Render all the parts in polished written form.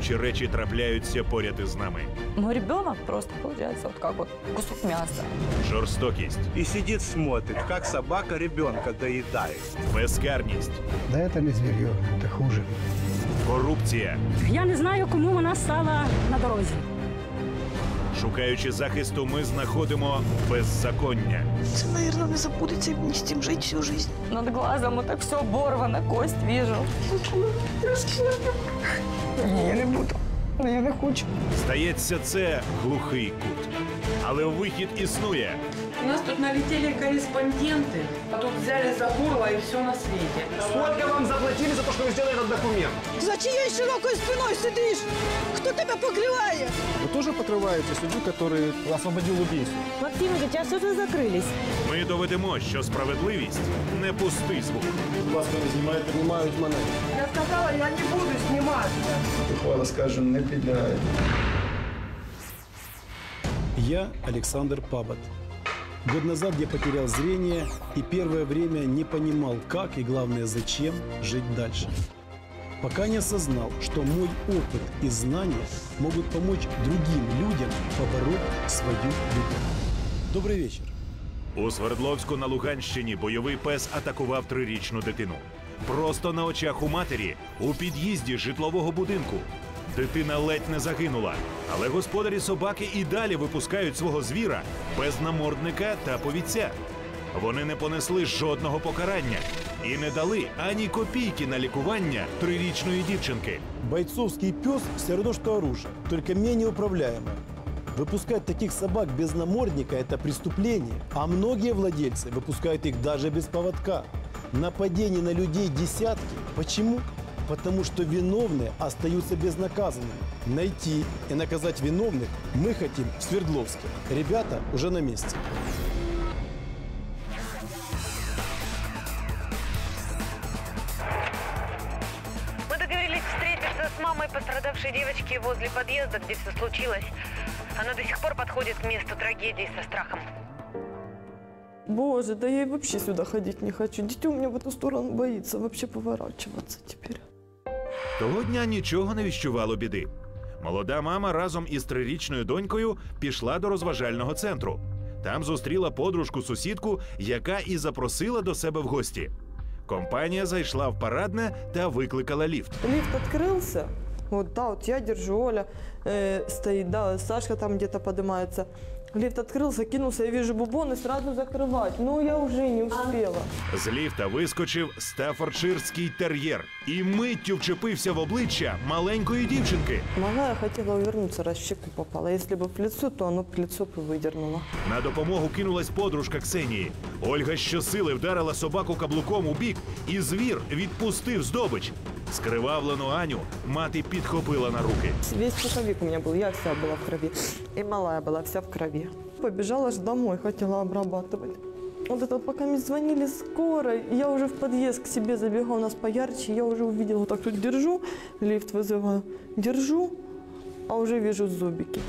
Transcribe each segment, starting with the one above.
Дивовижні речі трапляються поряд із нами. Мой ребенок просто получается вот как вот кусок мяса. Жорстокість, И сидит, смотрит, как собака ребенка доедает. безкарність, Да это не зверье, это хуже. корупція. Я не знаю, кому вона стала на дорозі. Шукаючи захисту, ми знаходимо беззаконня. Це, наверное, не забудеться, и мне с этим жить всю жизнь. Над глазом вот так все оборвано, кость вижу. Ні, я не буду. Я не хочу. Здається, це глухий кут. Але вихід існує. У нас тут налетели корреспонденты, а тут взяли за горло и все на свете. Сколько вам заплатили за то, что вы сделали этот документ? За чиєю широкою спиною сидиш? Хто тебе покриває? Вы тоже покрываете судью, который освободил убийцу? Максимович, а що ви закрились? Ми доведемо, що справедливість не пустий звук. Вас принимают мене. Я сказала, я не буду снимать. Ухвала, скажем, не підлягає. Я Александр Пабат. Год назад я потерял зрение и первое время не понимал, как и, главное, зачем жить дальше. Пока не осознал, что мой опыт и знания могут помочь другим людям побороть свою беду. Добрый вечер. У Свердловську на Луганщині бойовий пес атакував 3-річну дитину. Просто на очах у матері у під'їзді житлового будинку. Дитина ледь не загинула, але господарі собаки і далі випускають свого звіра без намордника та повідця. Вони не понесли жодного покарання і не дали ані копійки на лікування 3-річної дівчинки. Бойцовский пес все равно, что оружие, только менее управляемое. Выпускать таких собак без намордника – это преступление, а многие владельцы выпускают их даже без поводка. Нападений на людей десятки. Почему? Потому что виновные остаются безнаказанными. Найти и наказать виновных мы хотим в Свердловске. Ребята уже на месте. Мы договорились встретиться с мамой пострадавшей девочки возле подъезда, где все случилось. Она до сих пор подходит к месту трагедии со страхом. Боже, да я и вообще сюда ходить не хочу. Дитё у меня в эту сторону боится вообще поворачиваться теперь. Того дня нічого не віщувало біди. Молода мама разом із 3-річною донькою пішла до розважального центру. Там зустріла подружку-сусідку, яка і запросила до себе в гості. Компанія зайшла в парадне та викликала ліфт. Лифт открылся. Вот, да, вот я держу, Оля стоит, да, Сашка там где-то поднимается. Лифт открылся, кинулся, я вижу бубон и сразу закрывать. Ну, я уже не успела. З ліфта вискочив стаффордширський тер'єр і миттю вчепився в обличчя маленької дівчинки. Малая хотела увернуться, раз в щеку попала. Если бы в лицо, то оно в лицо бы выдернуло. На допомогу кинулась подружка Ксенії. Ольга щосили вдарила собаку каблуком у бік, і звір відпустив здобич. Скривавлену Аню мати підхопила на руки. Весь пуховик у меня был, я вся была в крови. И малая была вся в крови. Побежала ж домой, хотела обрабатывать. Вот это пока мне звонили скорой, я уже в подъезд к себе забегала, у нас поярче, я уже увидела, вот так тут держу, лифт вызываю, держу, а уже вижу зубики.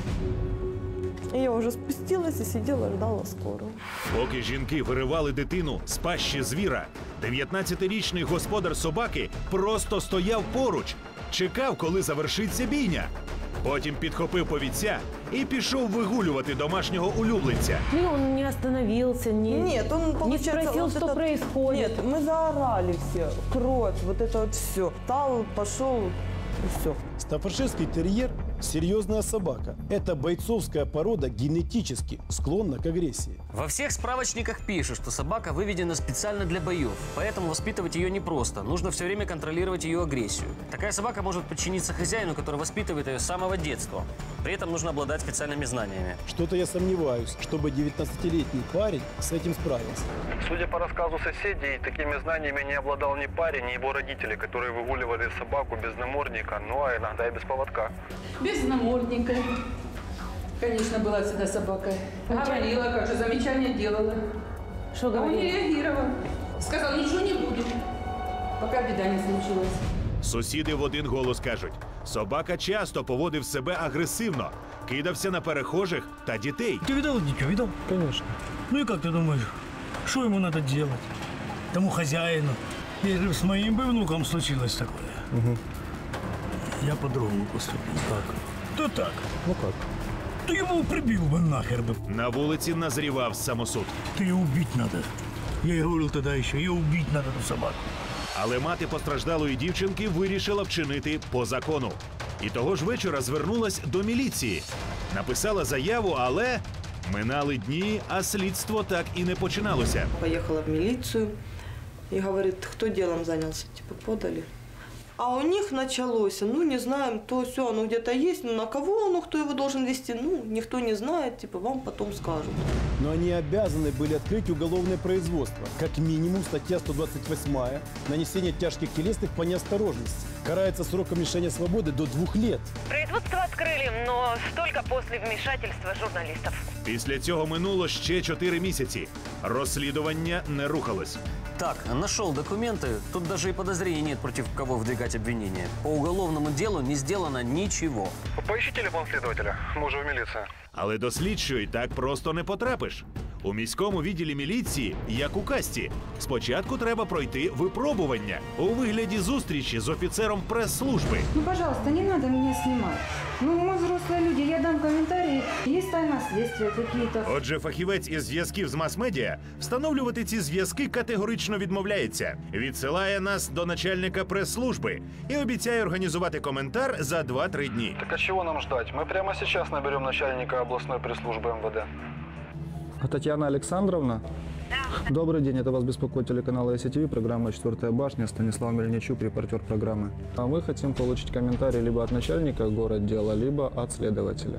И я уже спустилась и сидела, ждала скорую. Поки жінки виривали дитину з пащі звіра, 19-річний господар собаки просто стояв поруч, чекав, коли завершиться бійня. Потім підхопив повідця і пішов вигулювати домашнього улюбленця. И он не остановился, Нет, он, не получается, спросил, вот что это- происходит. Нет, мы заорали все, кровь, вот это вот все. Встал, пошел, и все. Стаффордширский терьер – серьезная собака. Эта бойцовская порода генетически склонна к агрессии. Во всех справочниках пишут, что собака выведена специально для боев, поэтому воспитывать ее непросто. Нужно все время контролировать ее агрессию. Такая собака может подчиниться хозяину, который воспитывает ее с самого детства. При этом нужно обладать специальными знаниями. Что-то я сомневаюсь, чтобы 19-летний парень с этим справился. Судя по рассказу соседей, такими знаниями не обладал ни парень, ни его родители, которые выгуливали собаку без намордника, ну а иногда и без поводка. Без намордника. Конечно, была всегда собака. Говорила, как же, замечания делала. Что А он не говорит? реагировал. Сказал, ничего не будет, пока беда не случилась. Сусіди в один голос кажуть, собака часто поводив себе агресивно, кидався на перехожих та дітей. Ты видал дитё? Видал? Конечно. Ну и как ты думаешь, что ему надо делать? Тому хозяину. Если бы с моим бы внуком случилось такое. Я по-другому поступил. Как? Да так. Ну как? Ты его прибил бы нахер бы. На вулиці назрівав самосуд. Ты ее убить надо. Я ей говорил тогда еще, ее убить надо, эту собаку. Але мати постраждалої дівчинки вирішила вчинити по закону. І того ж вечора звернулась до міліції. Написала заяву, але минали дні, а слідство так і не починалося. Поехала в милицию и говорит, кто делом занялся, типа подали. А у них началось, ну не знаем, то все, оно где-то есть, но на кого оно, кто его должен вести, ну никто не знает, типа вам потом скажут. Но они обязаны были открыть уголовное производство. Как минимум статья 128 «Нанесение тяжких телесных по неосторожности». Карается сроком лишения свободы до 2 лет. Производство открыли, но только после вмешательства журналистов. Після цього минуло ще 4 місяці. Розслідування не рухалось. Так, нашел документы. Тут даже и подозрений нет, против кого выдвигать обвинение. По уголовному делу не сделано ничего. Поищи телефон следователя, мы уже в милиции. Але до слідчої так просто не потрапиш. У міському відділі міліції, як у касті, спочатку треба пройти випробування у вигляді зустрічі з офіцером прес-служби. Ну, пожалуйста, не надо меня снимать. Ну, мы взрослые люди, я дам комментарии. Есть тайна следствия какие-то. Отже, фахівець із зв'язків з мас-медіа встановлювати ці зв'язки категорично відмовляється. Відсилає нас до начальника прес-служби і обіцяє організувати коментар за 2-3 дні. Так а чего нам ждать? Мы прямо сейчас наберем начальника областной пресс-службы МВД. Татьяна Александровна? Да. Добрый день, это вас беспокоит телеканал СТВ, программа «Четвертая башня», Станислав Мельничук, репортер программы. А мы хотим получить комментарий либо от начальника городдела, либо от следователя.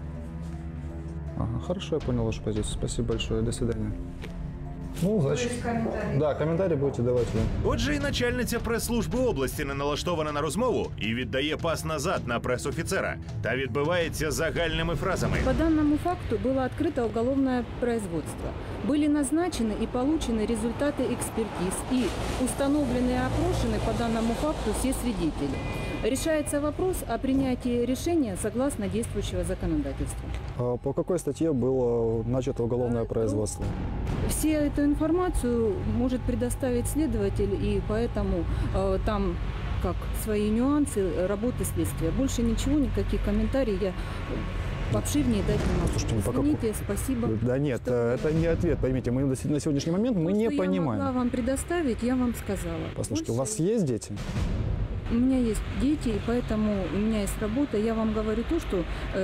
Ага, хорошо, я понял вашу позицию. Спасибо большое, до свидания. Ну, значит, да, комментарий будете давать вы. Отже, і начальниця прес-служби області не налаштована на розмову і віддає пас назад на прес-офіцера та відбивається загальними фразами. По данному факту было открыто уголовное производство. Были назначены и получены результаты экспертиз и установлены и опрошены по данному факту все свидетели. Решается вопрос о принятии решения согласно действующего законодательства. А по какой статье было начато уголовное производство? Всю эту информацию может предоставить следователь, и поэтому там как свои нюансы работы следствия. Больше ничего, никаких комментариев я обширнее дать не могу. Слушайте, извините, спасибо. Да нет, это не ответ, поймите, мы на сегодняшний момент мы не понимаем. Я могла вам предоставить, я вам сказала. Послушайте, у вас есть дети? У меня есть дети, и поэтому у меня есть работа. Я вам говорю то, что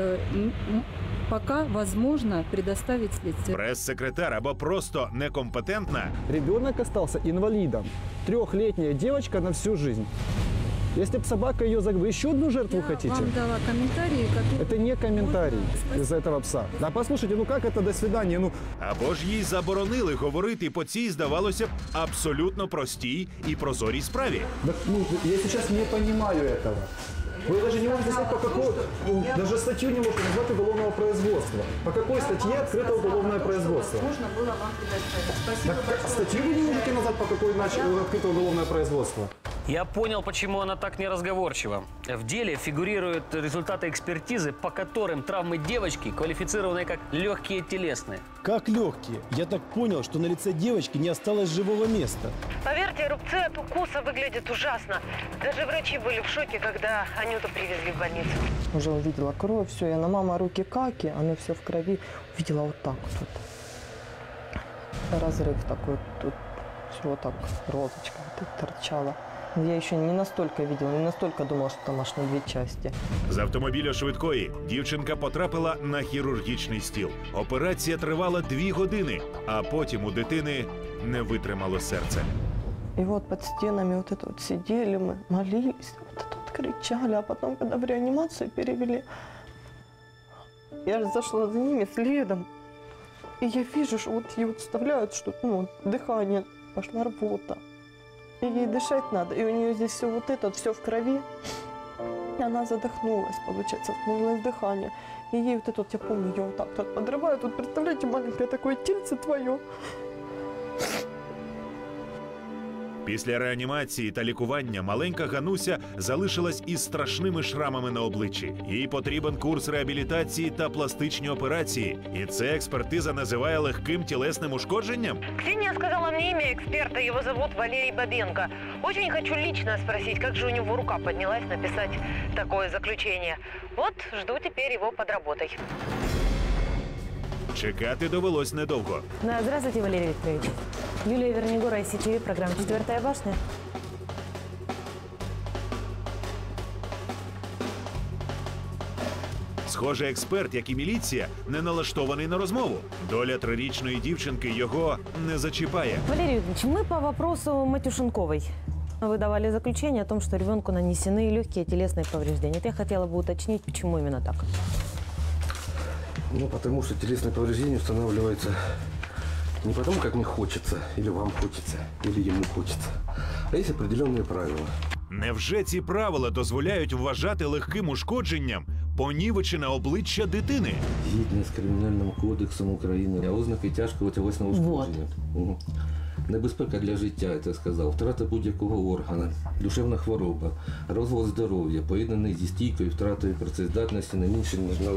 пока возможно предоставить следствие. Прес-секретар або просто некомпетентна. Ребенок остался инвалидом. 3-летняя девочка на всю жизнь. Если бы собака ее загнала, вы еще одну жертву хотите? Я вам дала комментарии, которые... Это не комментарий из-за этого пса. Да послушайте, ну как это до свидания? Ну... Або ж їй заборонили говорити по цій, здавалося б, абсолютно простій і прозорій справі. Да, ну, я сейчас не понимаю этого. Вы даже не можете сказать, по какой... Даже статью не можете назвать уголовного производства. По какой статье открыто уголовное производство? Можно было вам предоставить. Спасибо большое. Статью вы не можете назвать, по какой открыто уголовное производство? Я понял, почему она так неразговорчива. В деле фигурируют результаты экспертизы, по которым травмы девочки квалифицированы как легкие телесные. Как легкие? Я так понял, что на лице девочки не осталось живого места. Поверьте, рубцы от укуса выглядят ужасно. Даже врачи были в шоке, когда Анюту привезли в больницу. Уже увидела кровь, все, я на мама руки каки, оно все в крови. Увидела вот так вот. Разрыв такой, тут все вот так, розочка вот тут торчала. Я еще не настолько видела, не настолько думала, что там аж на 2 части. З автомобіля швидкої дівчинка потрапила на хірургічний стіл. Операція тривала 2 години, а потім у дитини не витримало серце. И вот под стенами вот это вот сидели мы, молились, вот это вот кричали, а потом, когда в реанимацию перевели, я же зашла за ними следом, и я вижу, что вот ей вот вставляют, что ну, дыхание, пошла рвота. И ей дышать надо, и у нее здесь все вот это, все в крови. И она задохнулась, получается, остановилось дыхание. И ей вот это, вот, я помню, ее вот так вот подрывают. Вот представляете, маленькое такое тельце твое. Після реанімації та лікування маленька Гануся залишилась із страшними шрамами на обличчі. Їй потрібен курс реабілітації та пластичні операції. І це експертиза називає легким тілесним ушкодженням? Ксения сказала мне имя эксперта, его зовут Валерий Бабенко. Очень хочу лично спросить, как же у него рука поднялась написать такое заключение. Вот, жду теперь его под работой. Чекати довелось недовго. Здравствуйте, Валерий Викторович. Юлия Вернигора, ICTV, программа «Четвертая башня». Схоже, експерт, як і міліція, не налаштований на розмову. Доля трирічної дівчинки його не зачіпає. Валерий Викторович, мы по вопросу Матюшенковой. Вы давали заключение о том, что ребенку нанесены легкие телесные повреждения. Вот я хотела бы уточнить, почему именно так. Ну, потому что телесные повреждения устанавливаются не потому, как мне хочется, или вам хочется, или ему хочется, а есть определенные правила. Невже ці правила дозволяють вважати легким ушкодженням понівечене обличчя дитини? Згідно з Кримінальним кодексом України, ознаки тяжкого тілесного ушкодження. Угу. Небезпека для життя, я це сказав, втрата будь-якого органа, душевна хвороба, розлад здоров'я, поєднаний зі стійкою втратою працездатності не менше, ніж на 1/3.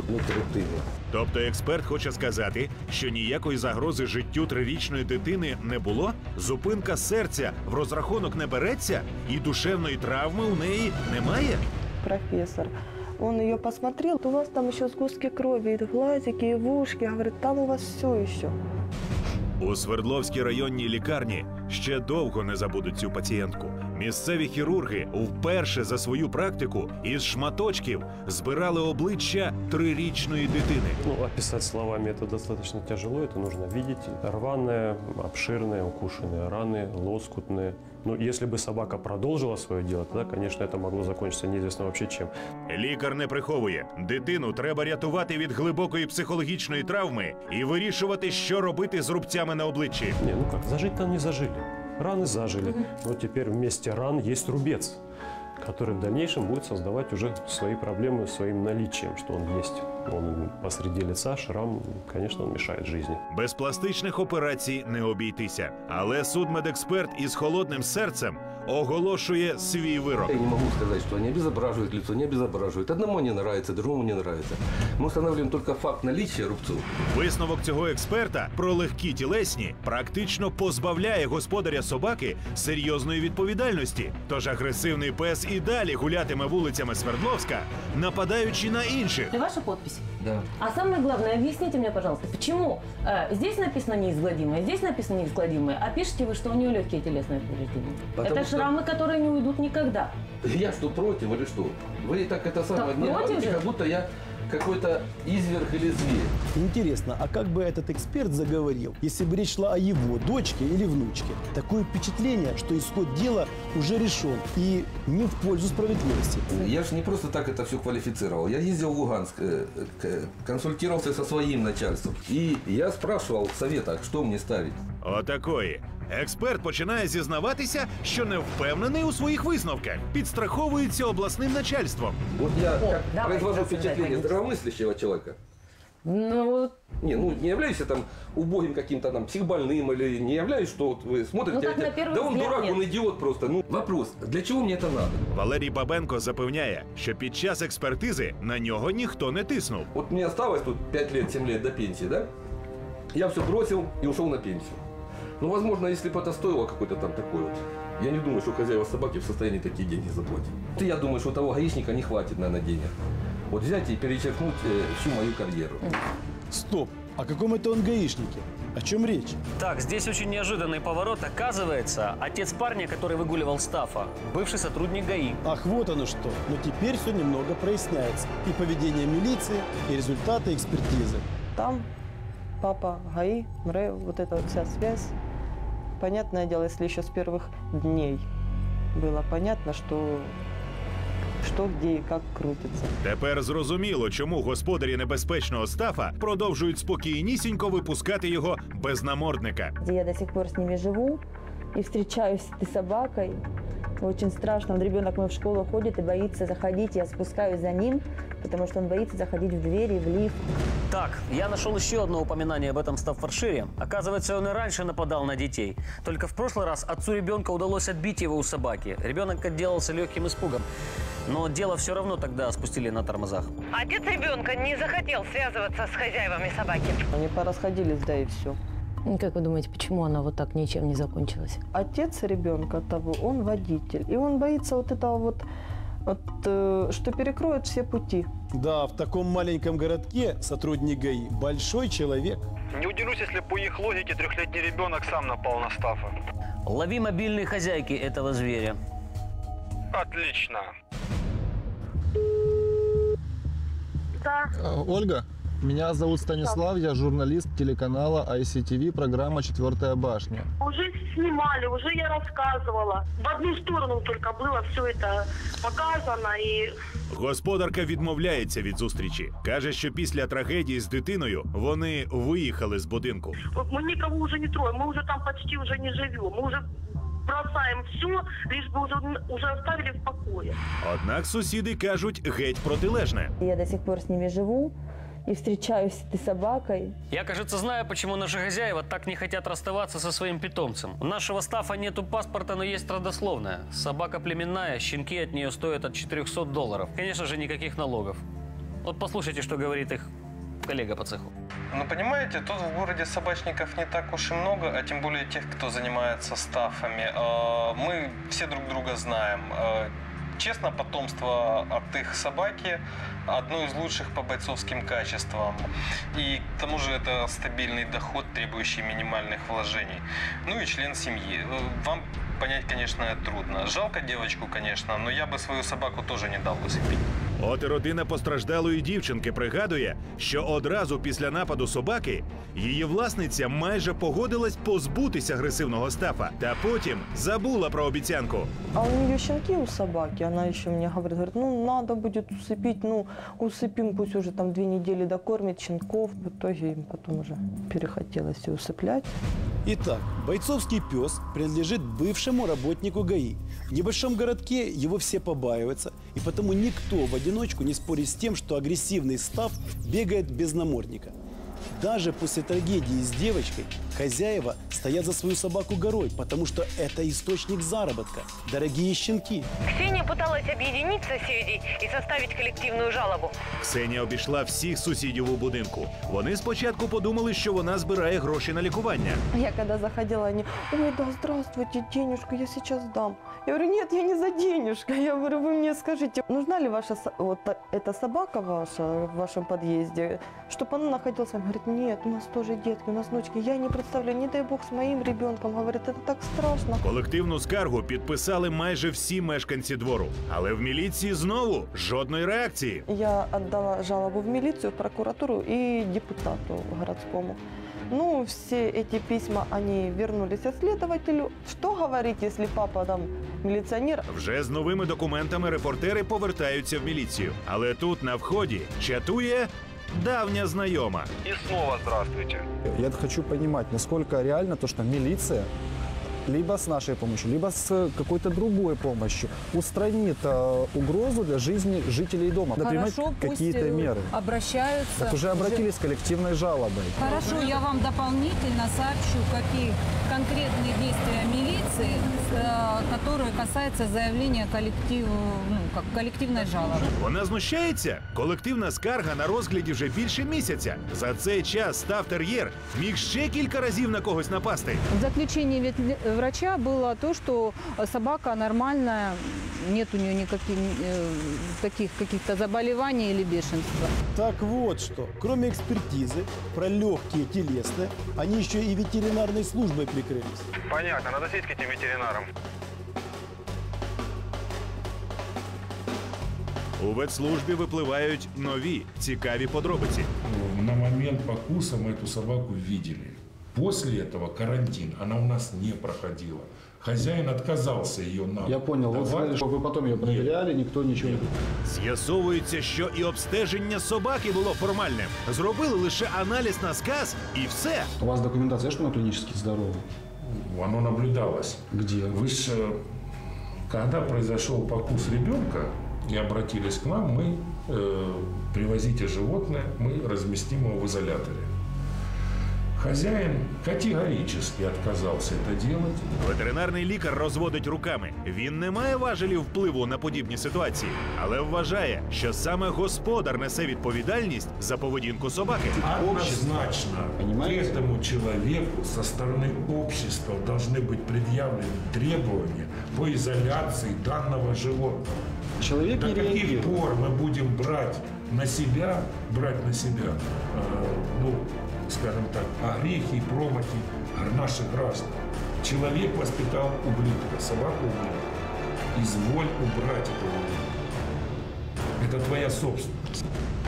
Тобто експерт хоче сказати, що ніякої загрози життю трирічної дитини не було? Зупинка серця в розрахунок не береться? І душевної травми у неї немає? Профессор, он ее посмотрел, у вас там еще сгустки крови, и глазики, и в ушки, говорит, там у вас все еще. У Свердловській районній лікарні ще довго не забудуть цю пацієнтку. Місцеві хірурги вперше за свою практику із шматочків збирали обличчя трирічної дитини. Ну, описать словами это достаточно тяжело, это нужно видеть. Рваные, обширные, укушенные раны, лоскутные. Ну, если бы собака продолжила свое дело, тогда, конечно, это могло закончиться неизвестно вообще чем. Лікар не приховує. Дитину треба рятувати від глибокої психологічної травми і вирішувати, що робити з рубцями на обличчі. Не, ну как, зажить-то не зажили. Раны зажили, но теперь вместе ран есть рубец, который в дальнейшем будет создавать уже свои проблемы своим наличием, что он есть. Он посреди лица, шрам, конечно, он мешает жизни. Без пластичних операцій не обійтися. Але судмедексперт із холодним серцем оголошує свій вирок. Я не могу сказать, что они обезображивают лицо, не обезображивают. Одному не нравится, другому не нравится. Мы устанавливаем только факт наличия рубцов. Висновок цього експерта про легкі тілесні практично позбавляє господаря собаки серйозної відповідальності. Тож агресивний пес і далі гулятиме вулицями Свердловська, нападаючи на інших. Это ваша подпись? Да. А самое главное, объясните мне, пожалуйста, почему здесь написано неизгладимое, здесь написано неизгладимое, а пишете вы, что у нее легкие телесные повреждения? Потому это что... шрамы, которые не уйдут никогда. Я что, против или что? Вы так это самое, Так мне против говорите, же? как будто я какой-то изверг или зверь. Интересно, а как бы этот эксперт заговорил, если бы речь шла о его дочке или внучке? Такое впечатление, что исход дела уже решен и не в пользу справедливости. Я же не просто так это все квалифицировал. Я ездил в Луганск, консультировался со своим начальством. И я спрашивал совета, что мне ставить. Отакої. Експерт починає зізнаватися, що не впевнений у своїх висновках. Підстраховується обласним начальством. Вот я как давай, произвожу рассуждай, впечатление конечно. здравомыслящего человека. Ну, Не являюсь я там убогим каким-то там психбольным или не являюсь, что вот вы смотрите, Ну, так на первый да он взгляд дурак, нет. он идиот просто. Ну, вопрос, для чего мне это надо? Валерій Бабенко запевняє, що під час експертизи на нього ніхто не тиснув. Вот мне осталось тут 5 лет, 7 лет до пенсии, да? Я все бросил и ушел на пенсию. Ну, возможно, если бы это стоило какой-то там такой вот, я не думаю, что хозяева собаки в состоянии такие деньги заплатить. Я думаю, что у того гаишника не хватит, наверное, денег. Вот взять и перечеркнуть всю мою карьеру. Стоп, о каком это он гаишнике? О чем речь? Так, здесь очень неожиданный поворот. Оказывается, отец парня, который выгуливал Стафа, бывший сотрудник ГАИ. Ах, вот оно что. Но теперь все немного проясняется. И поведение милиции, и результаты экспертизы. Там папа, ГАИ, МРЭ, вот эта вот вся связь. Понятное дело, если еще с первых дней было понятно, что где и как крутится. Тепер зрозуміло, чому господарі небезпечного Стафа продовжують спокійнісінько випускати його без намордника. Я до сих пор с ними живу и встречаюсь с этой собакой. Очень страшно. Ребенок мой в школу ходит и боится заходить. Я спускаюсь за ним, потому что он боится заходить в двери, в лифт. Так, я нашел еще одно упоминание об этом стаффордшире. Оказывается, он и раньше нападал на детей. Только в прошлый раз отцу ребенка удалось отбить его у собаки. Ребенок отделался легким испугом. Но дело все равно тогда спустили на тормозах. Отец ребенка не захотел связываться с хозяевами собаки. Они порасходились, да и все. Как вы думаете, почему она вот так ничем не закончилась? Отец ребенка того, он водитель. И он боится вот этого вот, что перекроет все пути. Да, в таком маленьком городке сотрудник ГАИ большой человек. Не удивлюсь, если по их логике 3-летний ребенок сам напал на Стафа. Лови мобильные хозяйки этого зверя. Отлично. Да. Ольга, меня зовут Станислав, я журналист телеканала ICTV, программа «Четвертая башня». Уже снимали, уже я рассказывала. В одну сторону только было все это показано и... Господарка відмовляється від зустрічі. Каже, що після трагедії з дитиною вони виїхали з будинку. Мы никого уже не троем, мы уже там почти уже не живем. Мы уже бросаем все, лишь бы уже оставили в покое. Однак сусіди кажуть геть протилежне. Я до сих пор с ними живу и встречаюсь с этой собакой. Я, кажется, знаю, почему наши хозяева так не хотят расставаться со своим питомцем. У нашего Стафа нету паспорта, но есть родословная. Собака племенная, щенки от нее стоят от $400. Конечно же, никаких налогов. Вот послушайте, что говорит их коллега по цеху. Ну, понимаете, тут в городе собачников не так уж и много, а тем более тех, кто занимается стафами. Мы все друг друга знаем. Честно, потомство от их собаки одно из лучших по бойцовским качествам. И к тому же это стабильный доход, требующий минимальных вложений. Ну и член семьи. Вам понять, конечно, трудно. Жалко девочку, конечно, но я бы свою собаку тоже не дал усыпить. От і родина постраждалої дівчинки пригадує, що одразу після нападу собаки її власниця майже погодилась позбутися агресивного Стафа, та потім забула про обіцянку. А у нее щенки у собаки, она еще мне говорит, ну надо будет усыпить, ну усыпим, пусть уже там 2 недели докормит щенков. В итоге им потом уже перехотелось все усыплять. Итак, бойцовский пес принадлежит бывшему работнику ГАИ. В небольшом городке его все побаиваются, и потому никто в одиночку не спорит с тем, что агрессивный Стаф бегает без намордника. Даже после трагедии с девочкой хозяева стоят за свою собаку горой, потому что это источник заработка. Дорогие щенки. Ксения пыталась объединить соседей и составить коллективную жалобу. Ксенія обійшла всіх сусідів у будинку. Вони спочатку подумали, що вона збирає гроші на лікування. Я когда заходила, они, ой, да, здравствуйте, денежку я сейчас дам. Я говорю, нет, я не за денежку. Я говорю, вы мне скажите, нужна ли ваша, вот эта собака ваша в вашем подъезде, чтобы она находилась? Он говорит, нет, у нас тоже детки, у нас внучки. Я не представляю, не дай бог с моим ребенком. Говорит, это так страшно. Колективну скаргу підписали майже всі мешканці двору. Але в міліції знову жодної реакції. Я отдала жалобу в милицию, в прокуратуру и депутату городскому. Ну, все эти письма, они вернулись следователю. Что говорить, если папа там міліціонер? Вже з новими документами репортери повертаються в міліцію. Але тут на вході чатує давня знайома. И снова здравствуйте. Я хочу понимать, насколько реально то, что милиция либо с нашей помощью, либо с какой-то другой помощью устранит угрозу для жизни жителей дома. Надо принимать какие-то меры. Обращаются. Так уже обратились с коллективной жалобой. Хорошо, я вам дополнительно сообщу, какие конкретные действия милиции, которые касаются заявления коллективной жалобы. Вона знущається? Колективна скарга на розгляді вже більше місяця. За цей час Стаф-тер'єр міг ще кілька разів на когось напасти. В заключении врача было то, что собака нормальная, нет у нее никаких таких каких-то заболеваний или бешенства. Так вот что, кроме экспертизы про легкие телесные, они еще и ветеринарной службой прикрылись. Понятно, надо сесть к этим ветеринарам. У ветслужбі випливають нові цікаві подробиці. На момент покуса мы эту собаку видели. После этого карантин, она у нас не проходила. Хозяин отказался ее нам. Я понял, вы сказали, что вы потом ее проверяли, никто ничего не... З'ясовується, що і обстеження собаки було формальним. Зробили лише аналіз на сказ і все. У вас документация, что она клинически здорова? Оно наблюдалось. Где? Вы же Когда произошел покус ребенка и обратились к нам, мы привозите животное, мы разместим его в изоляторе. Хазяїн категорично відказався це робити. Ветеринарний лікар розводить руками. Він не має важелів впливу на подібні ситуації, але вважає, що саме господар несе відповідальність за поведінку собаки. Однозначно, к этому человеку со стороны общества должны быть предъявлены требования по изоляции данного животного. Человек До не каких реагирует. пор мы будем брать на себя, скажем так, огрехи и промахи наших граждан? Человек воспитал ублюдка, собаку ублюдка. Изволь убрать этого ублюдка. Это твоя собственность.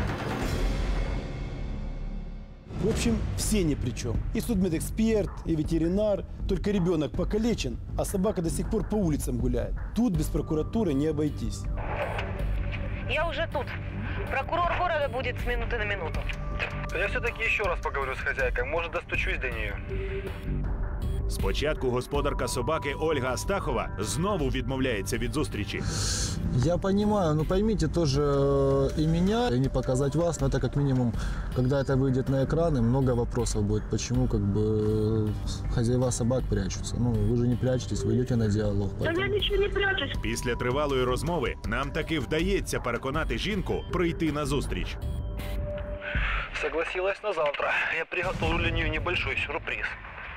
В общем, все ни при чем. И судмедэксперт, и ветеринар. Только ребенок покалечен, а собака до сих пор по улицам гуляет. Тут без прокуратуры не обойтись. Я уже тут. Прокурор города будет с минуты на минуту. Я все-таки еще раз поговорю с хозяйкой, может, достучусь до нее. Спочатку господарка собаки Ольга Астахова знову відмовляється від зустрічі. Я понимаю, но поймите тоже и меня, и не показать вас, но это как минимум, когда это выйдет на экраны, много вопросов будет, почему как бы хозяева собак прячутся. Ну, вы же не прячетесь, вы идете на диалог. Да я ничего не прячусь. Після тривалої розмови нам таки вдається переконати жінку прийти на зустріч. Согласилась на завтра. Я приготовлю для нее небольшой сюрприз.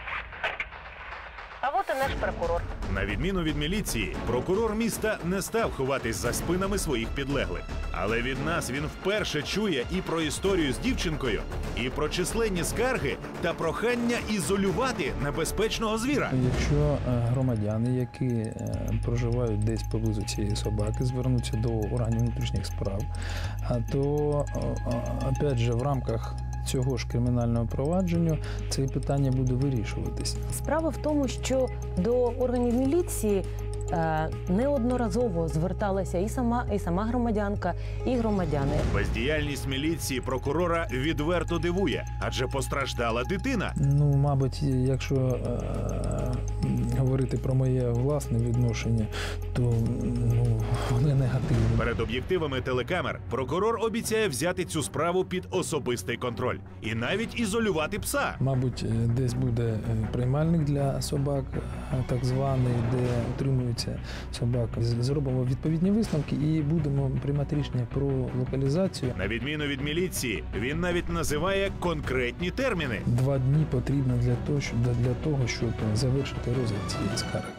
А вот и наш прокурор. На відміну від міліції, прокурор міста не став ховатись за спинами своїх підлеглих. Але від нас він вперше чує і про історію з дівчинкою, і про численні скарги та прохання ізолювати небезпечного звіра. Якщо громадяни, які проживають десь поблизу цієї собаки, звернуться до органів внутрішніх справ, то, опять же, в рамках цього ж кримінального провадження це питання буде вирішуватись. Справа в тому, що до органів міліції неодноразово зверталася і сама громадянка, і громадяни. Бездіяльність міліції прокурора відверто дивує, адже постраждала дитина. Ну, мабуть, якщо говорити про моє власне відношення, то вони негативні. Перед об'єктивами телекамер прокурор обіцяє взяти цю справу під особистий контроль і навіть ізолювати пса. Мабуть, десь буде приймальник для собак, так званий, де утримуються собаки. Зробимо відповідні висновки і будемо приймати рішення про локалізацію. На відміну від міліції, він навіть називає конкретні терміни. 2 дні потрібно для того, щоб завершити розгляд цієї скарги.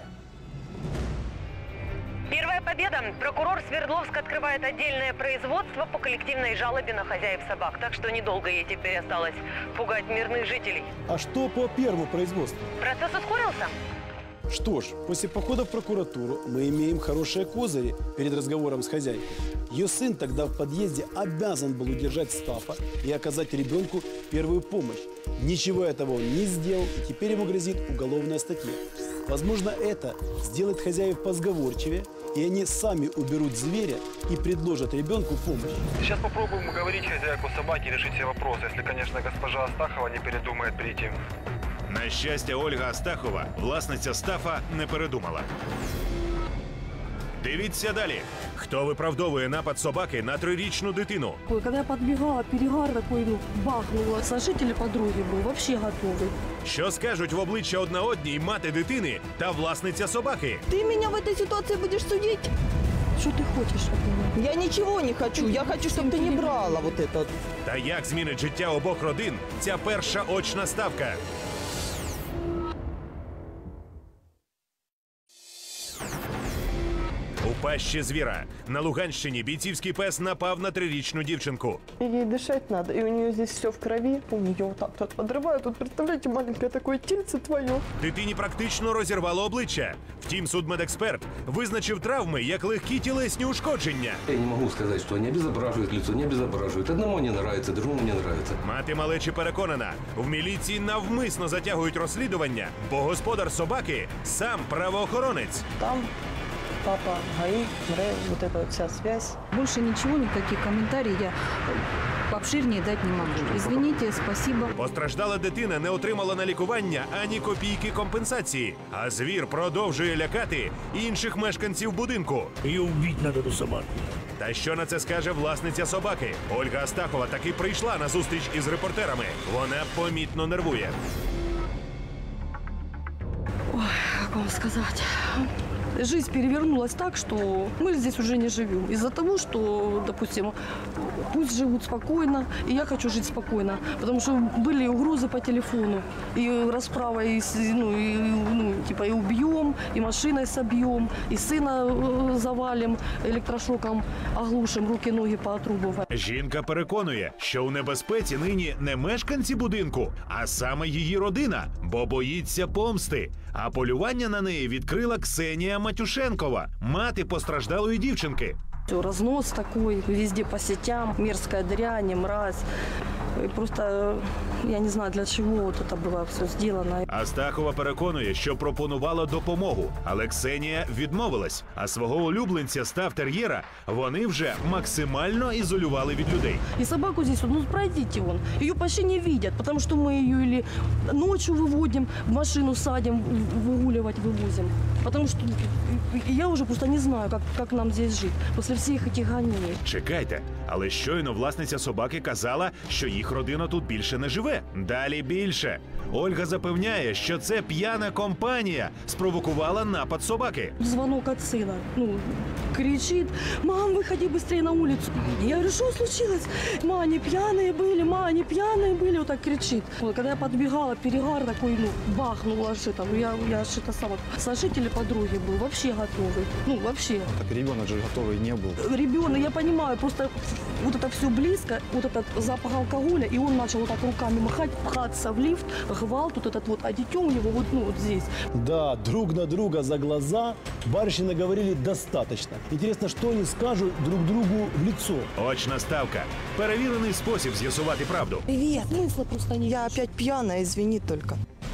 Первая победа. Прокурор Свердловска открывает отдельное производство по коллективной жалобе на хозяев собак. Так что недолго ей теперь осталось пугать мирных жителей. А что по первому производству? Процесс ускорился? Что ж, после похода в прокуратуру мы имеем хорошие козыри перед разговором с хозяйкой. Ее сын тогда в подъезде обязан был удержать Стафа и оказать ребенку первую помощь. Ничего этого он не сделал, и теперь ему грозит уголовная статья. Возможно, это сделает хозяев позговорчивее, и они сами уберут зверя и предложат ребенку помощь. Сейчас попробуем уговорить хозяйку собаки решить все вопросы, если, конечно, госпожа Астахова не передумает прийти. На щастя, Ольга Астахова, власниця Стафа, не передумала. Дивіться далі. Хто виправдовує напад собаки на 3-річну дитину? Когда я подбегала, перегар такой, бахнуло. Сожитель подруги был вообще готовый. Що скажуть в обличчя одна одній мати дитини та власниця собаки? Ты меня в этой ситуации будешь судить? Что ты хочешь от меня? Я ничего не хочу. Я хочу, чтобы ты не брала вот это. Та як змінить життя обох родин ця перша очна ставка? У пащі звіра. На Луганщині бійцівський пес напав на 3-річну дівчинку. Ей дышать надо, и у нее здесь все в крови. У нее вот так вот подрывают. Тут, представляете, маленькое такое тельце твое. Дитині практично розірвало обличчя. Втім, судмедексперт визначив травми як легкі тілесні ушкодження. Я не могу сказать, что они обезображивают лицо, не обезображивают. Одному не нравится, другому не нравится. Мати малечі переконана, в міліції навмисно затягують розслідування, бо господар собаки сам правоохоронець. Там папа, ГАИ, МРЭ, вот эта вот вся связь. Больше ничего, никаких комментариев. Я Обширнее дать не могу. Извините, спасибо. Постраждала дитина не отримала на лікування ані копійки компенсації, а звір продовжує лякати інших мешканців будинку. І вбити треба ту собаку. Та що на це скаже власниця собаки? Ольга Астахова таки прийшла на зустріч із репортерами. Вона помітно нервує. Ой, как вам сказать? Жизнь перевернулась так, что мы здесь уже не живем. Из-за того, что, допустим, пусть живут спокойно, и я хочу жить спокойно. Потому что были угрозы по телефону, и расправа, и убьем, и машиной собьем, и сына завалим, электрошоком оглушим, руки-ноги поотрубываем. Жінка переконує, що у небезпеці нині не мешканці будинку, а саме її родина, бо боїться помсти. А полювання на неї відкрила Ксенія Матюшенкова, мати постраждалої дівчинки. Разнос такой, везде по сетям, мерзкая дрянь, мразь. И просто я не знаю, для чего вот это было все сделано. Астахова переконує, що пропонувала допомогу, але Ксенія відмовилась. А свого улюбленця стафтер'єра вони вже максимально ізолювали від людей. И собаку здесь, ну пройдите вон, ее почти не видят, потому что мы ее или ночью выводим, в машину садим, выгуливать вывозим. Потому что я уже просто не знаю, как нам здесь жить после всех этих гонений. Чекайте, але щойно власниця собаки казала, що їх родина тут більше не живе. Далі більше. Ольга запевняє, що це п'яна компанія спровокувала напад собаки. Звонок от сына, кричит: «Мам, выходи быстрее на улицу». Я говорю: что случилось? «Ма, они пьяные были», вот так кричит. Когда я подбегала, перегар такой, бахнула что-то. Я что-то сама. Сожитель подруги был, вообще готовый. Вообще. Так ребенок же готовый не был. Ребенок, я понимаю, просто вот это все близко, вот этот запах алкоголя, и он начал вот так руками махать, пхаться в лифт, гвалт вот этот вот, а дитё у него вот здесь. Да, друг на друга за глаза барышни наговорили достаточно. Интересно, что они скажут друг другу в лицо. Очна ставка. Перевірений спосіб з'ясувати правду. Привет. Смысла просто не Я опять пьяная, извини только.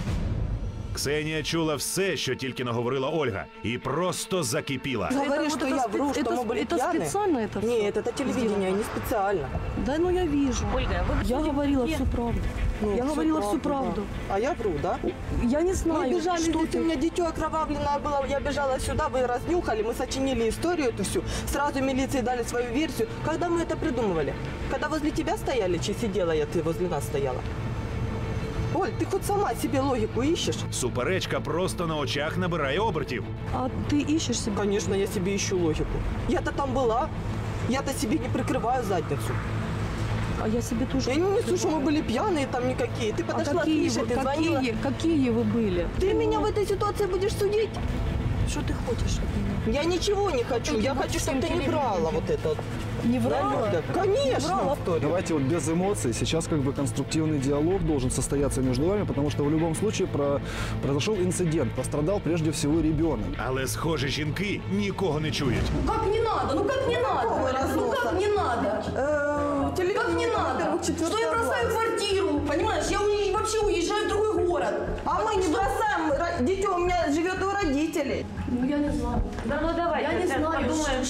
Ксенія чула все, що тільки наговорила Ольга, і просто закипіла. Говори, что я вру, что мы были это пьяны. специально это все? Нет, это телевидение, не специально. Да, я вижу. Ольга, я говорила всю правду. Я говорила всю правду. Да. А я вру, да? Я не знаю, мы бежали, что здесь ты. У меня дитё окровавленное было, я бежала сюда, вы разнюхали, мы сочинили историю эту всю, сразу милиции дали свою версию. Когда мы это придумывали? Когда возле тебя стояли, чи сидела я, ты возле нас стояла? Оль, ты хоть сама себе логику ищешь? Суперечка просто на очах набирає обертів. А ты ищешь себе? Конечно, я себе ищу логику. Я-то там была, я-то себе не прикрываю задницу. А я себе тоже... Я не несу, что мы были пьяные там никакие. Ты подошла, слышать, ты звонила. Какие вы были? Ты меня в этой ситуации будешь судить? Что ты хочешь от меня? Я ничего не хочу. Я хочу, чтобы ты не брала вот это вот. Не брала? Конечно. Давайте вот без эмоций. Сейчас как бы конструктивный диалог должен состояться между вами, потому что в любом случае произошел инцидент. Пострадал прежде всего ребенок. Але, схоже, жінки нікого не чують. Как не надо? Как не надо? Как не надо? Как не надо? Что я бросаю квартиру? Понимаешь, я вообще уезжаю в другой город. А мы не бросаем. Дитё у меня живет у родителей. Я не знаю. Да давайте. Я не знаю,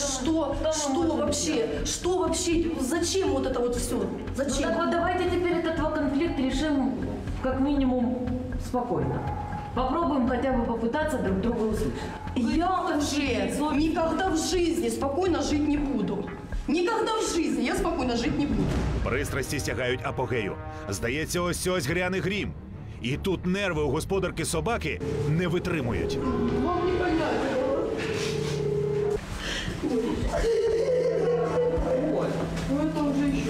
что вообще, зачем вот это вот все? Зачем? Так вот давайте теперь этот конфликт решим как минимум спокойно. Попробуем хотя бы попытаться друг друга услышать. Я уже никогда в жизни спокойно жить не буду. Никогда в жизни я спокойно жить не буду. Пристрасті сягають апогею. Здається, ось гряне грім. І тут нерви у господарки собаки не витримують. Вам не понять. Ну это уже еще.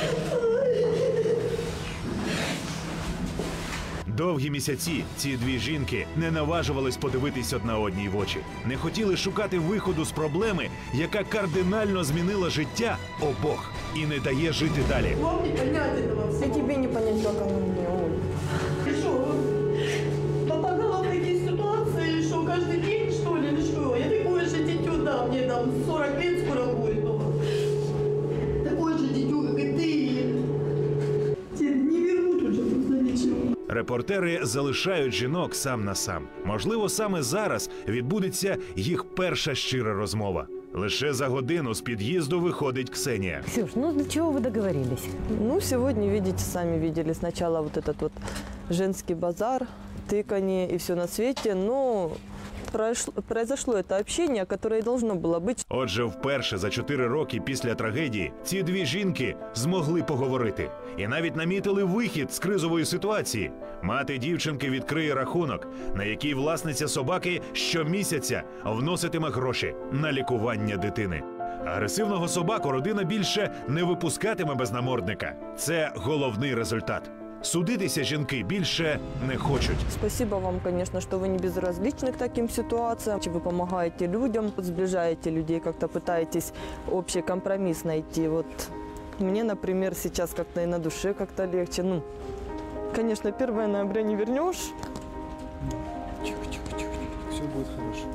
Довгі місяці ці дві жінки не наважувались подивитись одна одній в очі. Не хотіли шукати виходу з проблеми, яка кардинально змінила життя обох і не дає жити далі. Вам не понять этого всего. И тебе не понять, как оно мне, Оль. Ты что, попадала в такие ситуации, что каждый день, что ли, или что? Я такое же дитё, да, мне там 40 лет скоро будет. Такое же дитё, как и ты. Тебе не вернут уже просто ничего. Репортери залишають жінок сам на сам. Можливо, саме зараз відбудеться їх перша щира розмова. Лише за годину з під'їзду виходить Ксенія. Ксюш, ну до чего вы договорились? Ну, сегодня, видите, сами видели сначала вот этот вот женский базар, тыканье и все на свете, но произошло это общение, которое и должно было быть. Отже, вперше за 4 роки після трагедії ці дві жінки змогли поговорити. І навіть намітили вихід з кризової ситуації. Мати дівчинки відкриє рахунок, на який власниця собаки щомісяця вноситиме гроші на лікування дитини. Агресивного собаку родина більше не випускатиме без намордника. Це головний результат. Судитися жінки більше не хочуть. Спасибо вам, конечно, что вы не безразличны к таким ситуациям. Вы помогаете людям, сближаете людей, как-то пытаетесь общий компромисс найти. Вот мне, например, сейчас как-то и на душе как-то легче. Ну, конечно, 1 ноября не вернешь. Тихо. Все будет хорошо.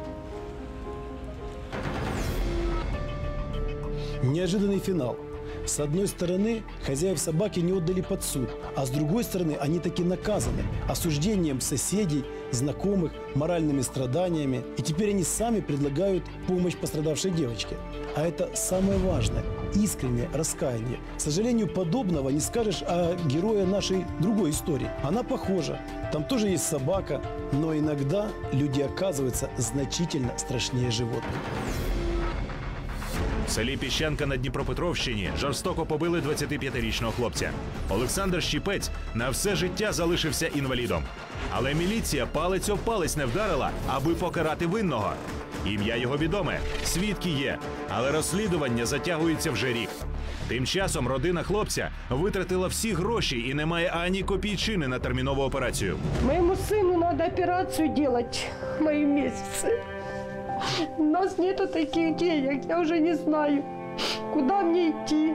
Неожиданный финал. С одной стороны, хозяев собаки не отдали под суд, а с другой стороны, они таки наказаны осуждением соседей, знакомых, моральными страданиями. И теперь они сами предлагают помощь пострадавшей девочке. А это самое важное – искреннее раскаяние. К сожалению, подобного не скажешь о герое нашей другой истории. Она похожа. Там тоже есть собака, но иногда люди оказываются значительно страшнее животных. В селі Піщанка на Дніпропетровщині жорстоко побили 25-річного хлопця. Олександр Щіпець на все життя залишився інвалідом. Але міліція палець об палець не вдарила, аби покарати винного. Ім'я його відоме, свідки є, але розслідування затягується вже рік. Тим часом родина хлопця витратила всі гроші і не має ані копійчини на термінову операцію. Моему сыну надо операцию делать в мои месяцы. У нас нету таких денег, я уже не знаю, куда мне идти.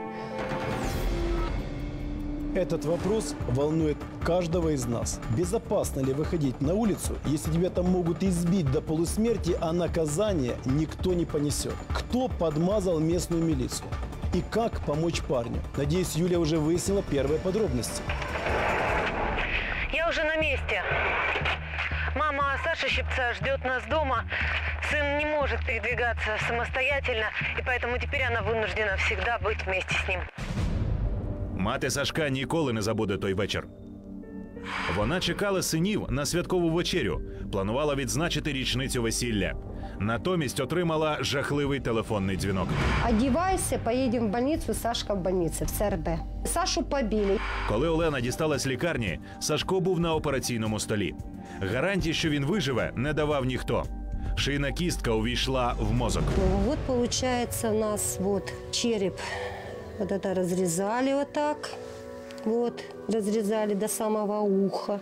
Этот вопрос волнует каждого из нас. Безопасно ли выходить на улицу, если тебя там могут избить до полусмерти, а наказание никто не понесет? Кто подмазал местную милицию? И как помочь парню? Надеюсь, Юлия уже выяснила первые подробности. Я уже на месте. Мама Саши Щипца ждет нас дома. Сын не может передвигаться самостоятельно, и поэтому теперь она вынуждена всегда быть вместе с ним. Мати Сашка ніколи не забуде той вечір. Вона чекала синів на святкову вечерю, планувала відзначити річницю весілля. Натомість отримала жахливий телефонний дзвінок. Одевайся, поедем в больницу, Сашка в больнице, в ЦРБ. Сашу побили. Коли Олена дісталась з лікарні, Сашко був на операційному столі. Гарантій, що він виживе, не давав ніхто. Шийна кістка увійшла в мозок. Вот получается у нас вот череп. Вот это разрезали вот так. Вот, разрезали до самого уха.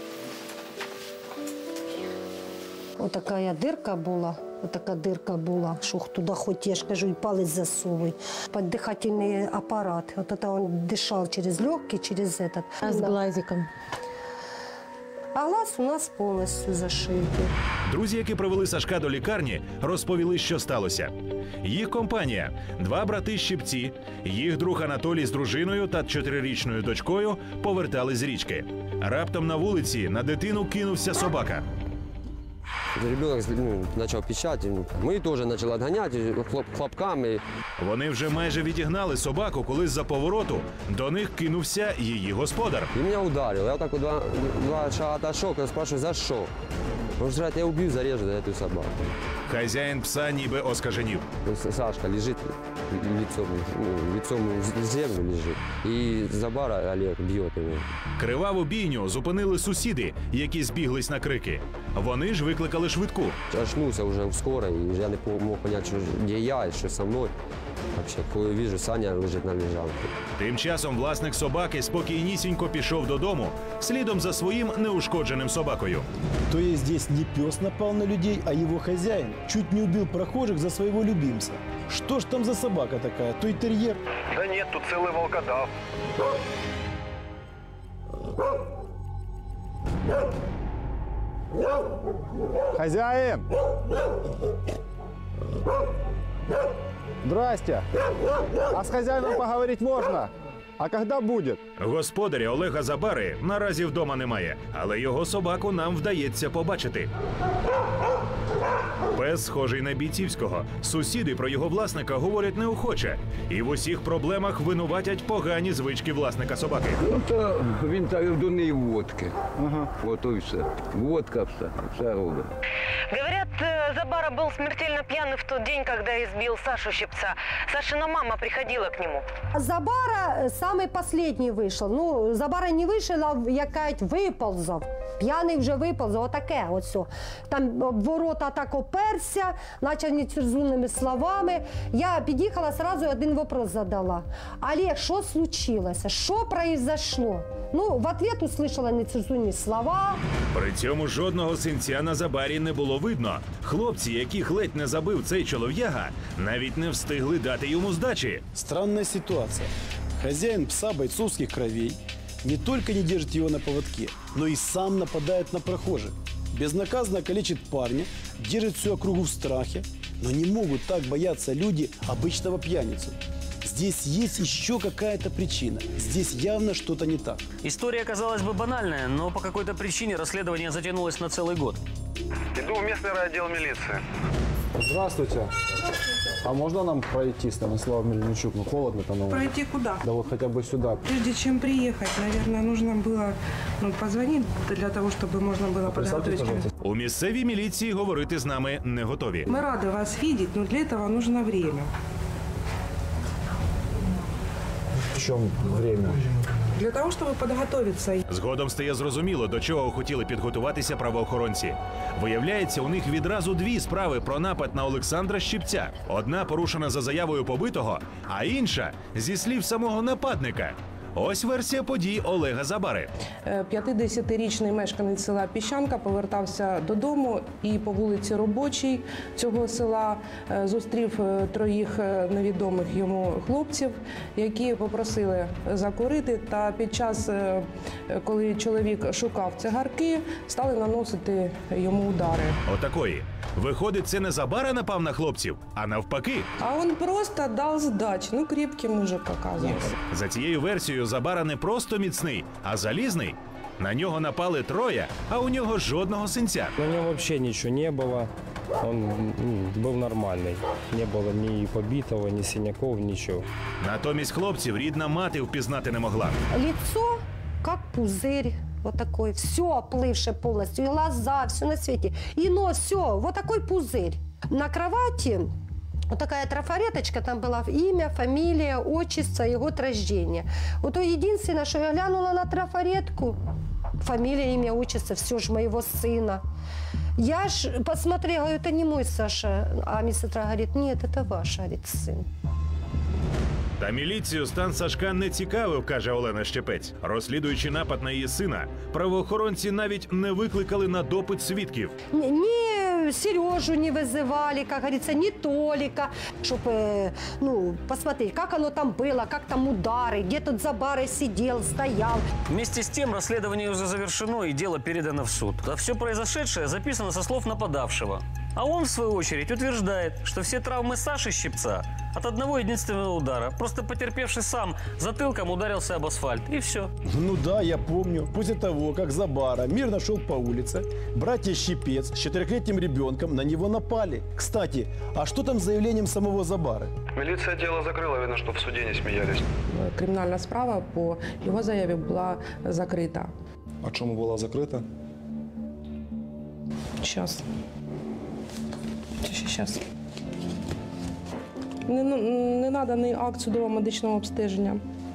Вот такая дырка была. Вот такая дырка была, что туда хоть, я ж кажу, и палец засовывай. Под дыхательный аппарат. Вот это он дышал через легкие, через этот. С глазиком. А глаз у нас повністю зашитий. Друзі, які привели Сашка до лікарні, розповіли, що сталося. Їх компанія – 2 брати Щипці, їх друг Анатолій з дружиною та 4-річною дочкою повертали з річки. Раптом на вулиці на дитину кинувся собака. Ребенок почав пищати, ми теж почали відганяти хлопками. Вони вже майже відігнали собаку, коли з-за повороту до них кинувся її господар. І мене ударив. Я так 2 шага отошел, я спрашиваю, за що? Він говорить, я уб'ю, зарежу за цю собаку. Хазяїн пса ніби оскаженів. Сашка лежить лицом в землю лежить. І Забара Олег б'є його. Криваву бійню зупинили сусіди, які збіглись на крики. Вони ж викликали швидку. Очнувся вже в скорой, і я не мог зрозуміти, де я і що зі мною. Коли бачу, Саня лежить на лежанці. Тим часом власник собаки спокійнісінько пішов додому, слідом за своїм неушкодженим собакою. То есть здесь не пес напал на людей, а его хозяин чуть не убил прохожих за своего любимца. Что ж там за собака такая? То и терьер? Да нет, тут целый волкодав. Хозяин! Здрасте! А с хозяином поговорить можно? А когда будет? Господаря Олега Забари наразі вдома немає, але його собаку нам вдається побачити. Пес схожий на бійцівського. Сусіди про його власника говорять неохоче. І в усіх проблемах винуватять погані звички власника собаки. Ну, то він так дурний водки. От і все. Водка все робить. Говорят, Забара был смертельно пьяный в тот день, когда избил Сашу Щипца. Сашина мама приходила к нему. Забара самый последний вийшов. Ну, Забара не вийшов, а якась виповзав. П'яний вже виповзав, отаке от все. Там об ворота так оперся, почав нецензурними словами. Я під'їхала, одразу один вопрос задала. Олег, що случилося? Що произошло? Ну, в ответ услышала нецензурні слова. При цьому жодного синця на Забарі не було видно. Хлопці, яких ледь не забив цей чолов'яга, навіть не встигли дати йому здачі. Странная ситуация. Хозяин пса бойцовских кровей не только не держит его на поводке, но и сам нападает на прохожих. Безнаказанно калечит парня, держит всю округу в страхе. Но не могут так бояться люди обычного пьяницу. Здесь есть еще какая-то причина. Здесь явно что-то не так. История, казалось бы, банальная, но по какой-то причине расследование затянулось на целый год. Иду в местный райотдел милиции. Здравствуйте. А можно нам пройти, Станислав Мельничук? Ну, холодно там. Пройти куда? Да вот хотя бы сюда. Прежде чем приехать, наверное, нужно было позвонить для того, чтобы можно было подготовить. У місцевій міліції говорити з нами не готові. Мы рады вас видеть, но для этого нужно время. В чем время? Для того, чтобы подготовиться. Згодом стає зрозуміло, до чого хотіли підготуватися правоохоронці. Виявляється, у них відразу дві справи про напад на Олександра Щипця. Одна порушена за заявою побитого, а інша зі слів самого нападника. Ось версія подій Олега Забари. 50-річний мешканець села Піщанка повертався додому і по вулиці Робочій цього села зустрів троїх невідомих йому хлопців, які попросили закурити, та під час, коли чоловік шукав цигарки, стали наносити йому удари. Отакої. Виходить, це не Забара напав на хлопців, а навпаки. А він просто дав здачу. Ну, крепкий мужик оказався. За цією версією, Забара не просто міцний, а залізний. На нього напали троє, а у нього жодного синця. На нього взагалі нічого не було. Він був нормальний. Не було ні побитого, ні синяків, нічого. Натомість хлопців рідна мати впізнати не могла. Лицо как пузырь. Вот такой, все оплывшее полностью, и глаза, все на свете, и нос, все, вот такой пузырь. На кровати вот такая трафареточка, там была имя, фамилия, отчество и год рождения. Вот то единственное, что я глянула на трафаретку, фамилия, имя, отчество, все же моего сына. Я ж посмотрела, говорю, это не мой Саша, а медсестра говорит, нет, это ваш, говорит, сын. Та міліцію стан Сашка не цікавив, каже Олена Щепець. Розслідуючи напад на її сина, правоохоронці навіть не викликали на допит свідків. Ни Сережу не вызывали, как говорится, ни Толика, чтобы посмотреть, как оно там было, как там удары, где тут Забара сидел, стоял. Вместе с тем расследование уже завершено и дело передано в суд. А все произошедшее записано со слов нападавшего. А он, в свою очередь, утверждает, что все травмы Саши Щипца от одного единственного удара. Просто потерпевший сам затылком ударился об асфальт. И все. Ну да, я помню. После того, как Забара мирно шел по улице, братья Щипец с 4-летним ребенком на него напали. Кстати, а что там с заявлением самого Забары? Милиция дело закрыла, видно, что в суде не смеялись. Кримінальна справа по його заяві була закрита. А чому була закрита? Сейчас. Не наданий акт судово-медичного обстеження.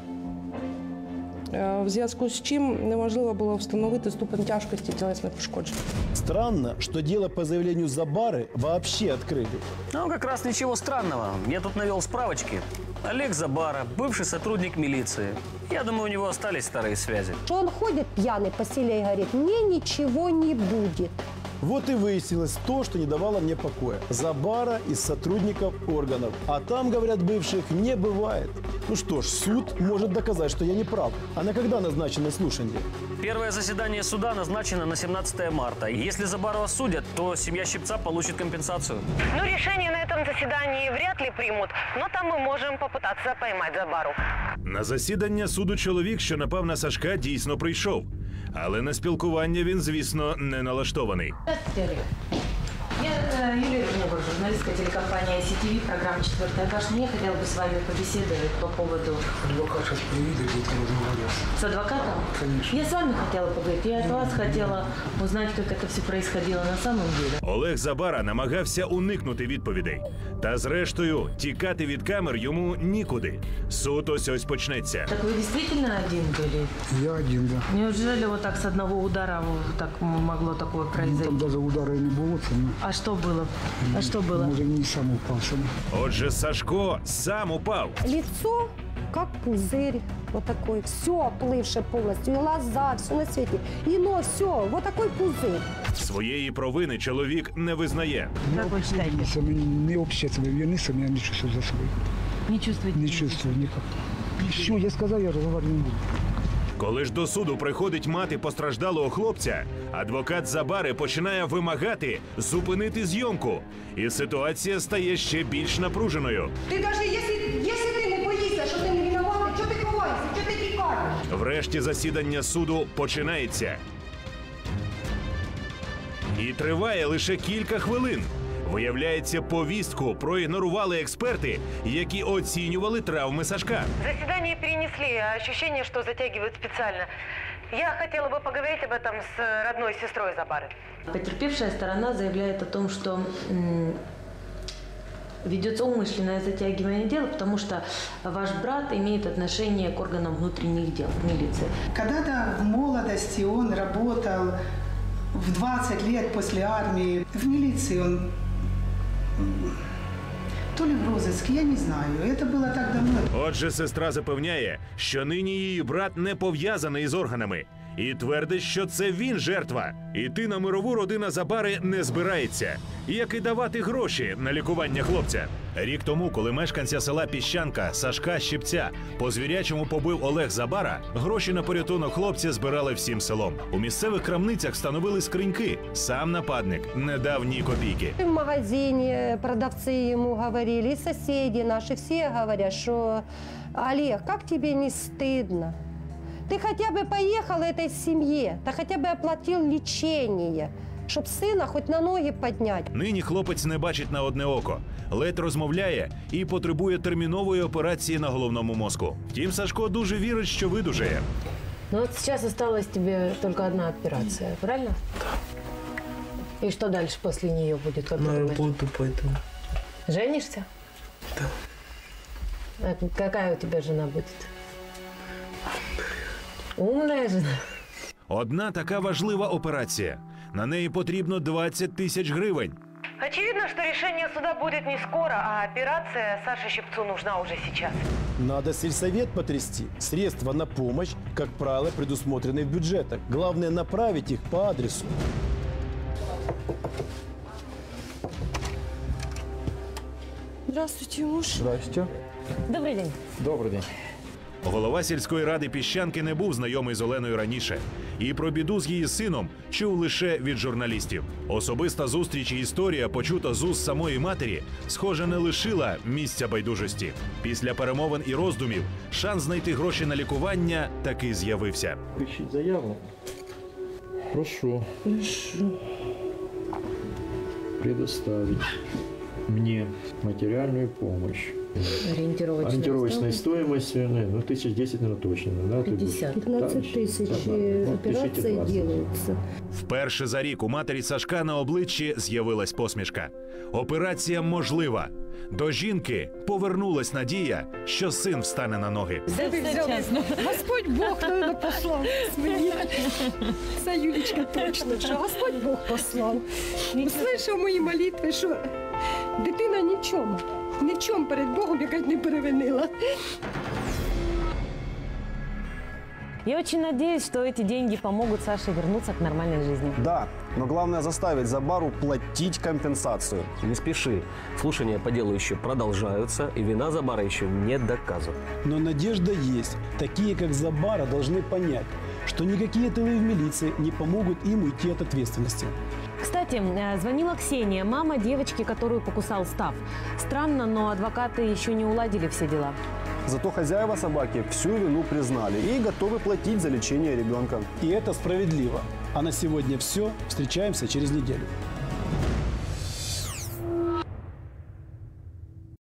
В зв'язку з чим неможливо було встановити ступень тяжкості тілесних пошкоджень. Странно, что дело по заявлению Забары вообще открыли. Ну, как раз ничего странного. Я тут навел справочки. Олег Забара, бывший сотрудник милиции. Я думаю, у него остались старые связи. Что он ходит пьяный по селе и говорит, мне ничего не будет. Вот и выяснилось то, что не давало мне покоя. Забара из сотрудников органов. А там, говорят, бывших не бывает. Ну что ж, суд может доказать, что я не прав. А на когда назначено слушание? Первое заседание суда назначено на 17 марта. Если Забару осудят, то семья Щипца получит компенсацию. Ну, решение на этом заседании вряд ли примут, но там мы можем попытаться поймать Забару. На засідання суду чоловік, що напав на Сашка, дійсно прийшов. Але на спілкування він, звісно, не налаштований. Я Юлія Іванівна, журналистка телекомпании ICTV, программа «Четвертая башня». Я хотела бы с вами побеседовать по поводу... Адвокат сейчас приедет, будет разговаривать. С адвокатом? Конечно. Я с вами хотела поговорить. Я от вас хотела узнать, как это все происходило на самом деле. Олег Забара намагався уникнути відповідей. Та зрештою, тікати від камер йому нікуди. Суд ось почнеться. Так вы действительно один были? Я один, да. Неужели вот так с одного удара так могло такое произойти? Там даже удара и не было. А что было? А что было? Может, не сам упал сам. Отже, Сашко сам упав. Лицо как пузырь, вот такой, все оплывшее полностью, и глаза, все на свете, и нос, все, вот такой пузырь. Своєї провини чоловік не визнає. Как вы считаете? Не общественной вины сам я не чувствую за собой. Не чувствуете? Не чувствую никак. Все, я сказал, я разговаривать не буду. Коли ж до суду приходить мати постраждалого хлопця, адвокат Забари починає вимагати зупинити зйомку. І ситуація стає ще більш напруженою. Ти навіть, якщо ти не боїшся, що ти не виноватий, що ти ховаєшся, що ти тікаєш? Врешті засідання суду починається. І триває лише кілька хвилин. Виявляється, повістку проігнорували експерти, які оцінювали травми Сашка. Заседание перенесли, а ощущение, что затягивают специально. Я хотела бы поговорить об этом с родной сестрой Забары. Потерпевшая сторона заявляет о том, что ведется умышленное затягивание дела, потому что ваш брат имеет отношение к органам внутренних дел, к милиции. Когда-то в молодости он работал в 20 лет после армии в милиции, он то ли в розыске, я не знаю. Это было так давно. Отже, сестра запевняє, що нині її брат не пов'язаний із органами. І твердить, що це він жертва. Іти на мирову родина Забари не збирається. Як і давати гроші на лікування хлопця. Рік тому, коли мешканця села Піщанка Сашка Щипця по-звірячому побив Олег Забара, гроші на порятунок хлопця збирали всім селом. У місцевих крамницях встановили скриньки. Сам нападник не дав ні копійки. В магазине продавцы ему говорили, и соседи наши, все говорят, что Олег, как тебе не стыдно? Ты хотя бы поехал этой семье, ты хотя бы оплатил лечение, щоб сина хоч на ноги підняти. Нині хлопець не бачить на одне око, ледь розмовляє і потребує термінової операції на головному мозку. Втім, Сашко дуже вірить, що видужає. Ну вот сейчас осталась тебе только одна операция, правильно? Да. И что дальше после нее будет? Как на работу пойду. Женишься? Да. А какая у тебя жена будет? Умная жена. Одна така важлива операція. На неї потрібно 20 тисяч гривень. Очевидно, что решение суда будет не скоро, а операция Саше Щипцу нужна уже сейчас. Надо сельсовет потрясти. Средства на помощь, как правило, предусмотрены в бюджетах. Главное направить их по адресу. Здравствуйте, муж. Здрасте. Добрый день. Добрый день. Голова сільської ради Піщанки не був знайомий з Оленою раніше. І про біду з її сином чув лише від журналістів. Особиста зустріч і історія, почута з уст самої матері, схоже, не лишила місця байдужості. Після перемовин і роздумів шанс знайти гроші на лікування таки з'явився. Пишіть заяву. Прошу. Предоставить мне материальную помощь. Ориентировочной стоимостью, ну, 1010, наверное, точно. Да? 50. 15 тысяч операций делаются. Вперше за рік у матері Сашка на обличчі з'явилась посмішка. Операція можлива. До жінки повернулась надія, що син встане на ноги. Господь Бог, наверное, послал мені. Це Юлічка точно, що Господь Бог послав. Услышав мої молитви, що дитина нічому. Ничем перед Богом якась не перевинила. Я очень надеюсь, что эти деньги помогут Саше вернуться к нормальной жизни. Да, но главное заставить Забару платить компенсацию. Не спеши. Слушания по делу еще продолжаются, и вина Забара еще не доказана. Но надежда есть. Такие, как Забара, должны понять, что никакие тылы в милиции не помогут им уйти от ответственности. Кстати, звонила Ксения, мама девочки, которую покусал Став. Странно, но адвокаты еще не уладили все дела. Зато хозяева собаки всю вину признали и готовы платить за лечение ребенка. И это справедливо. А на сегодня все. Встречаемся через неделю.